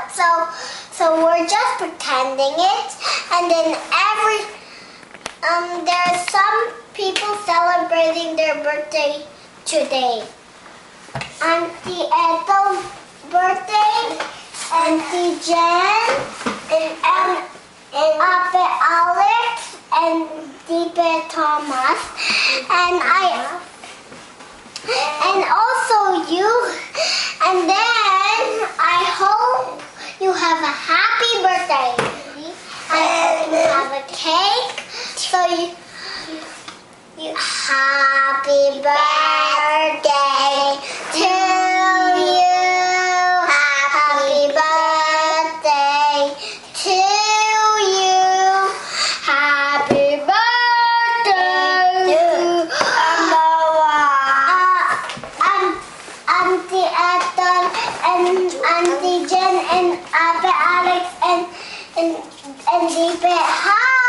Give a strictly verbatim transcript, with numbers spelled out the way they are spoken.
out. So, so we're just pretending it, and then every um, there are some people celebrating their birthday today. Auntie Ethel's birthday, Auntie Jen, and and, and Ape Alex, and Deepa Thomas, and I. And also you, and then I hope you have a happy birthday. I hope you have a cake. So you, you happy birthday to you. Happy birthday to you. Happy birthday to Auntie Ethel and Auntie Jen and Ape Alex and and and Deepa. Hi.